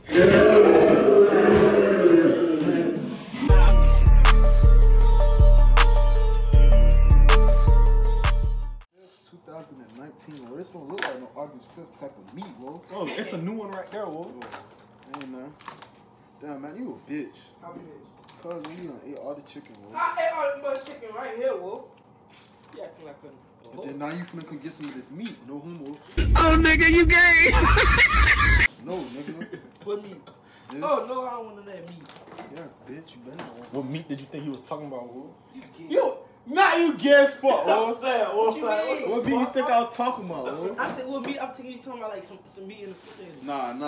Well, this don't look like no August 5th type of meat, bro. Oh, it's a new one right there, whoa. Hey, man. Damn, man, you a bitch. How bitch? Cause when you done ate all the chicken, bro. I ate all the much chicken right here, whoa. You acting like a... But then now you finna come get some of this meat. No homo. Oh, nigga, you gay. No, nigga. What meat? This. Oh, no, I don't want none of that meat. Yeah, bitch, you better not want. What meat did you think he was talking about, whoa? You get Yo, not you guess fuck, whoa. What you mean? What meat you think I was talking about, whoa? I said, what meat? I'm thinking you talking about like some meat in the refrigerator.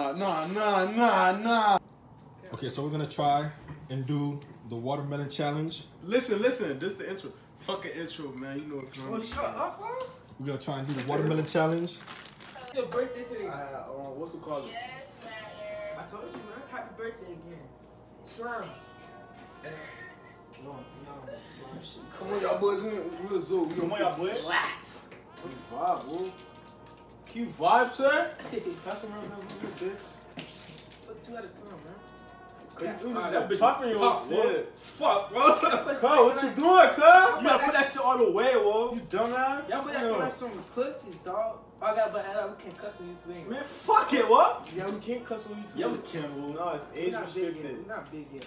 Nah. Okay, so we're gonna try and do the watermelon challenge. Listen, this the intro. Fucking intro, man. You know what time Oh, shut up, bro. We're gonna try and do the watermelon challenge. It's your birthday today. What's it called? I told you, man. Happy birthday again. Slime. No. Come on, y'all boys. We'll zoo. Come on, y'all boys. Slats. Keep vibe, bro. Keep vibe, sir. Pass around that bitch. Put 2 at a time, man. That bitch popping your shit. Fuck, bro. Cuz, what you doing, cuz? You gotta put that shit all the way, whoa. You dumbass. Y'all put that like some pussies, dog. I got but we can't cuss on YouTube. Man, fuck it, what? Yeah, we can't cuss on YouTube. Yeah, we can, whoa. No, it's We're age not big yet. restricted. We're not big yet.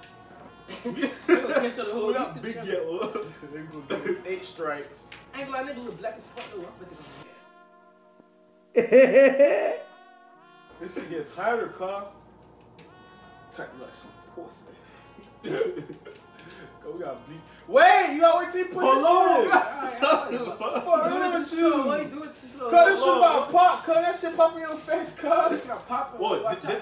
We're not big yet, whoa. They gonna give us 8 strikes. I ain't gonna lie, nigga look black as fuck though. This shit get tighter, cuz. Tight like some pussy. Go, we gotta bleep. Wait, you gotta wait till you put Hold this on. shit. Do Fuck, it too slow. Why you do it too slow? Cuz, this shit about to pop. Cuz, that shit pop in your face, cuz. It's not popping. Whoa, Watch out.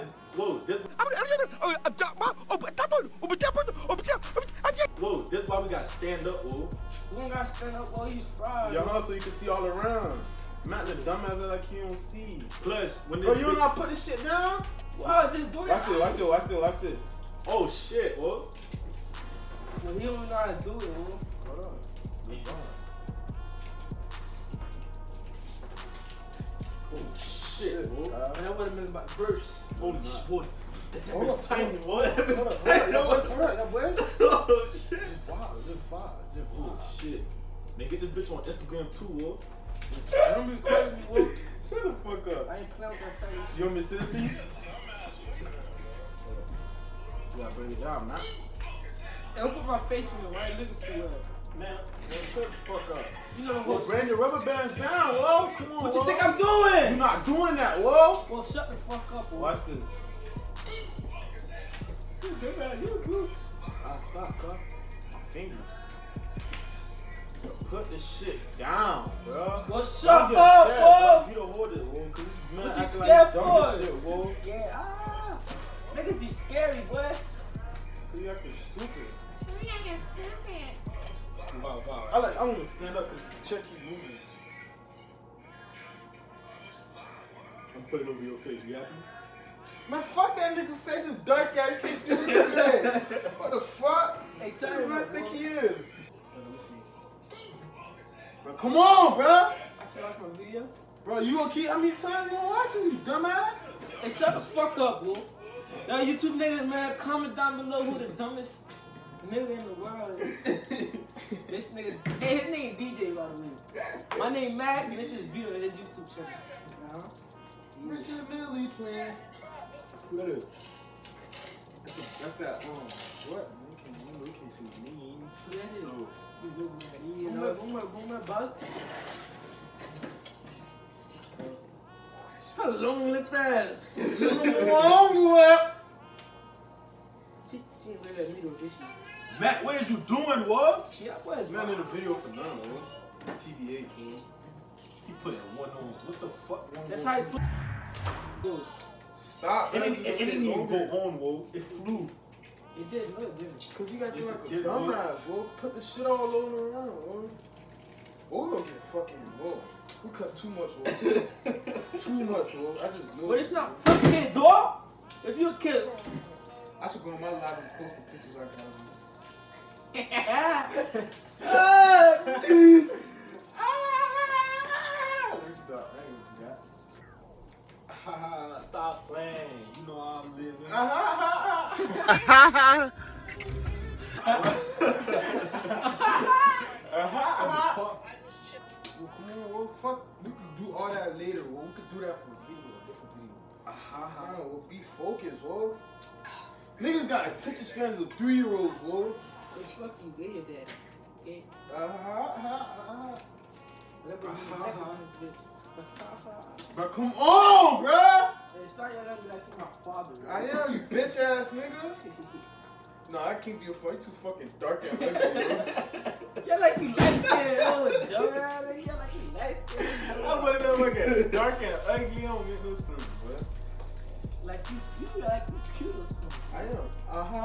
this is why we gotta stand up, whoa. We don't gotta stand up while you fried. Y'all know so you can see all around. Matt the dumbass that like you don't see. Plus, when this Bro, you don't bitch- know how to put this shit down? Wow, just do it. Watch this. Oh shit, whoa. Well, he don't know how to do it, bro. Hold on. Oh shit, whoa. And that would have been about burst. Holy shit, boy. That Hold bitch up, tiny, what? That bitch Hold up, tiny, y'all what? boys. Oh shit. Just vibe. Oh shit. Man, get this bitch on Instagram too, whoa. Don't be recording me, bro. Shut the fuck up. I ain't playing with that thing. You want me to send it to you? You gotta bring it down, man. Don't put my face in it. Why you looking too well? Man, Shut the fuck up. You know the Well, whole bring the rubber bands down, whoa. Come on, What whoa. you think I'm doing? You're not doing that, whoa. Well, shut the fuck up, bro. Watch this. You Stop, cuz. My fingers. Put this shit down, bro. Well, shut Don't get up, scared, bro. You don't hold it, whoa. Cause this man What you acting scared like dumb for? as shit, whoa. Yeah, niggas be scary, boy. Cause you acting stupid. We ain't get stupid. Wow. I want to stand up cause check keep moving. I'm putting it over your face, you happy? Man, fuck that nigga face is dark ass. You can't see his face. What the fuck? Hey, Who tell do me, you think bro. he is? Let me see. Bro, come on, bro. I feel like my video. Bro, you gonna keep how many times you gonna watch it, you dumbass? Hey, shut the fuck up, bro. Yo, YouTube niggas, man, comment down below who the dumbest nigga in the world is. This nigga, hey, his name DJ, by the way. My name Mac, and this is Vito, his YouTube channel. Richard Billy playing. Who that is? That's that, what? We can't see the names. See that is? Oh. Boom, buzz. How long look that? Long lip. She ain't really that video, this shit. Matt, what is you doing, what? Yeah, what is Man in the video for now, bro. TBH, bro. He put in one on. What the fuck? That's how he put. Stop. It didn't even go on, whoa. It flew. It did, no, it didn't. Cause you got to Yes, like it a did, dumbass, bro. Put the shit all over around, bro. Oh, we gonna get fucking, whoa. We cuss too much, bro. Too much, bro. I just know. But it's not fucking dog. If you a kid. I should go on my live and post the pictures like that. Let me stop. I ain't gonna do that. Stop playing. You know how I'm living. Well, come on, well, fuck. We could do all that later, well. We could do that for a video, a different video. Well, be focused, well. Niggas got attention spans of 3-year-olds, well. It's fucking gay, your dad. Okay? Whatever you But come on, bruh. Hey, start yelling at me like you're my father, bro. I am, you bitch ass nigga. No, I can't be a fight. Too fucking dark and ugly, bro. You're like you light skin, oh, dumbass. You're like you light skin. I wasn't gonna look at dark and ugly. I don't get no sense, bro. Like you like you cute or something. I am.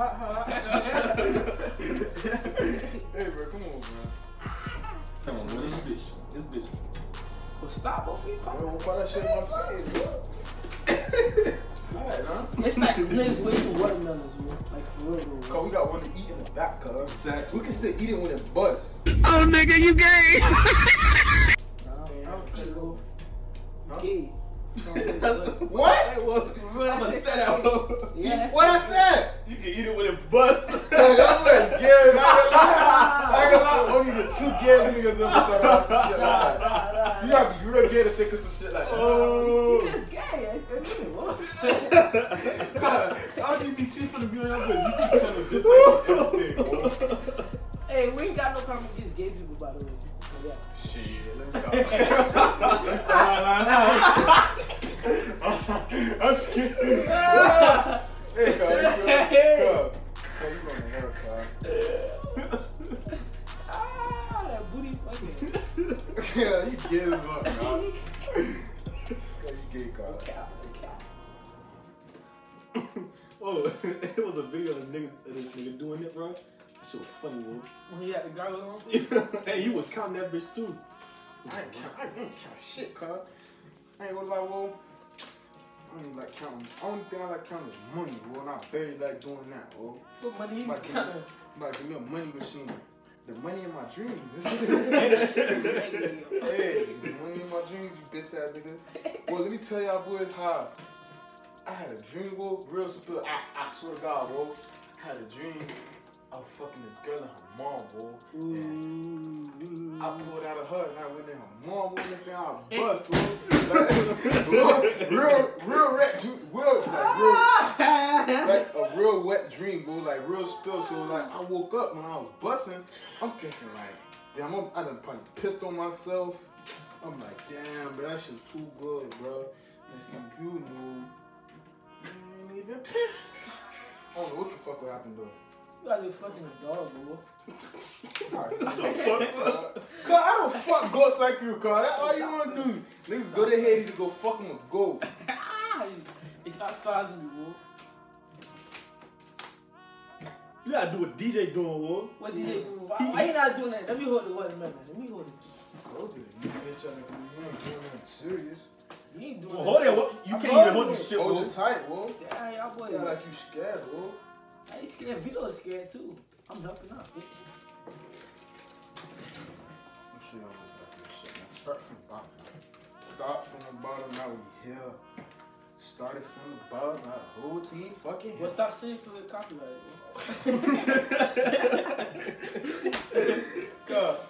Hey, bro, come on, bro. Come on, bro. This bitch. Well, stop, both of you. I don't want that shit in my face, bro. Alright, huh? It's like niggas wasting watermelons, bro. Like for real, bro. Cause we got one to eat in the back, cuz. Exactly. We can still eat it when it busts. Oh, nigga, you gay. I don't eat, bro. Huh? Gay. What? I'm gonna say that. Yeah, What I said? You can eat it when it busts. That was Gary. I ain't gonna lie. Only the 2 Gary niggas ever thought some shit like that. You gotta be real gay to think of some shit like that. You just gay. I mean, what? LGBT for the viewing, but you keep trying to dislike everything, bro. Hey, we ain't got no problem against gay people, by the way. So, yeah. Shit, let me stop. I'm scared. Hey, cuz. You going to hell, cuz. That booty fucking. Yeah, you gay as fuck, cuz. You gay, cuz. Oh, it was a video of this nigga doing it, bro. That shit was funny, bro. When he had the gargle on? Hey, you was counting that bitch too. I ain't count shit, cuz. I ain't gonna lie, well. I don't even like counting. Only thing I like counting is money, well, and I barely like doing that, well. What money you Like, counting? give me a money machine. The money in my dreams. Hey, Hey, the money in my dreams, you bitch ass nigga. Well, let me tell y'all boys how I had a dream, bro. Real simple. I swear to God, bro. I had a dream of fucking this girl and her mom, bro. And I pulled out of her and I went in her mom, bro. This thing I bust, bro. Like a real wet dream, bro. Like real spill. So like I woke up when I was busting. I'm thinking like, damn, I done probably pissed on myself. I'm like, damn, but that shit's too good, bro. Next thing you know, you ain't even pissed. I don't know what the fuck will happen though. You gotta be fucking a dog, bro. Cause I don't fuck goats like you, cuz. That's all you wanna do. Niggas go to Haiti to go fuck them a goat. It's not sizing you, bro. You gotta do what DJ doing, bro. What DJ doing? Why you not doing that? Let me hold the watermelon. Let me hold it. Okay, you bitch ass nigga, you ain't doing nothing serious. You ain't doing Well, that. hold it. You can't even hold this shit, Hold bro. it tight, bro. Yeah, y'all boys. Yeah, like you scared, bro. I ain't scared. Vito's scared too. I'm helping out, bitch. I'm sure y'all was like this shit, man. Start from the bottom. Start from the bottom, now we here. Started from the bottom, now the whole team fucking here. Well, stop saying for the copyright, bro. God.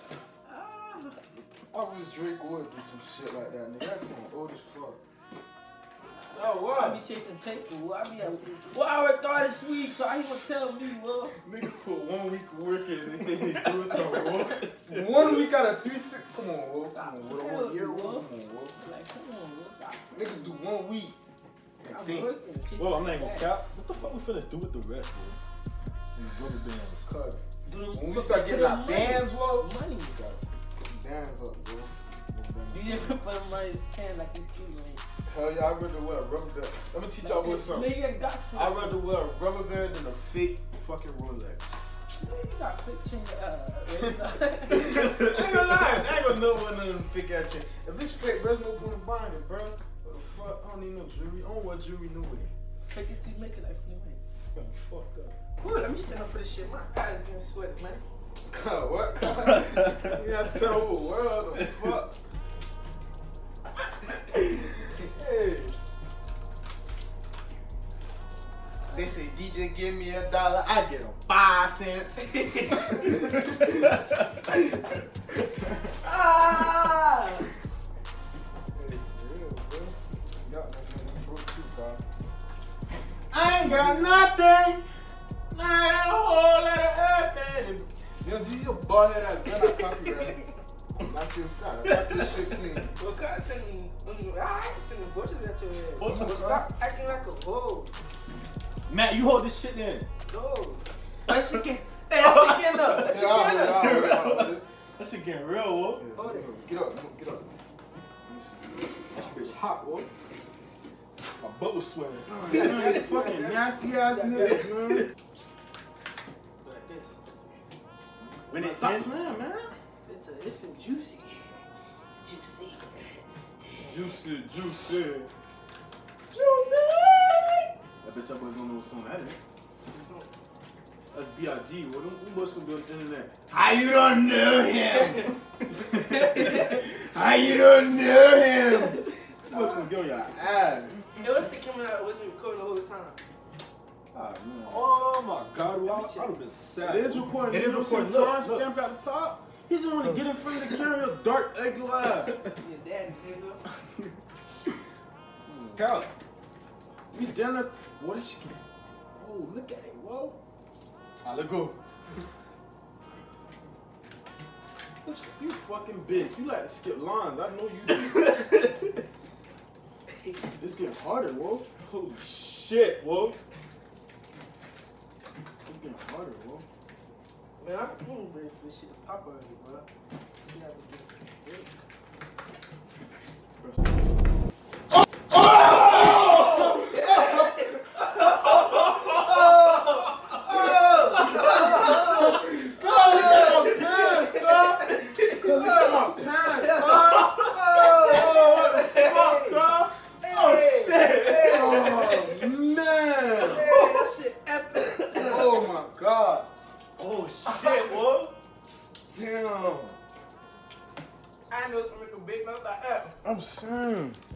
I wish Drake would do some shit like that, nigga. That song old as fuck. Oh, what? I be chasing paper, bro. I be I worked hard this week, so he gonna tell me, bro. Niggas put 1 week of work in and they do something, bro. 1 week out of 3 6. Come on, bro. Come on, bro. 1 year, bro. Come on, bro. Like, come on, bro. Stop. Niggas do 1 week. I'm Think. working. Well, I'm not even gonna cap. What the fuck we finna do with the rest, bro? These rubber bands. Cuz. Do them When we start getting our money. bands, bro. Money. Bands up, bro. You just put them on his can like he's cute, man. Hell yeah, I'd rather wear a rubber band. Let me teach y'all boys something. Man, you got guts to I'd rather wear a rubber band than a fake fucking Rolex. Man, you got fake chain. I ain't gonna lie, I ain't gonna know what none of them fake ass chain. If it's fake, bro, there's no point in buying it, bro. What the fuck? I don't need no jewelry. I don't wear jewelry no way. Fake it till you make it like flame, man. Got me fucked up. Ooh, let me stand up for this shit. My eyes getting sweaty, man. God, what? You have to tell the whole world the fuck. Hey. They say DJ give me $1, I get them 5 cents. Ah! I ain't got nothing. I got a whole lot of everything. Yo, G, you bald head ass. Then I copyright. Not this Scott. I got this shit clean. Well, God, sending voices at your head. What the Well, stop acting like a hoe. Matt, you hold this shit in. No. That shit get. Hey, that shit getting up. That shit Yeah, getting up. That shit getting real, Wolf. Hold it. Get up, get up. That bitch hot, Wolf. My butt was sweating. Man, you fucking nasty ass niggas, man. Like this. When it's Stop in, playing, man. It's juicy. Juicy. Juicy. I bet y'all boys don't know what song that is. That's B.I.G. Well, them boys from the internet. How you don't know him? How you don't know him? Them boys from get on your ass. Ass. It was the camera that wasn't recording the whole time. Ah, man. Oh my God, well, I would have been sad. It is recording. It is You recording. see Look, time look. stamp at the top. He's the one to get in front of the camera, your dark ugly laugh. Your daddy, nigga. Carol. You done it? What is she getting? Oh, look at it, whoa. Alright, let's go. This, you fucking bitch. You like to skip lines. I know you do. It's getting harder, whoa. Holy shit, Wolf. It's getting harder, whoa. Man, I'm ready for this shit to pop already, bro. You have to get it. Oh shit, Wolf. Damn. I know it's gonna make a big mouth like that. I'm saying.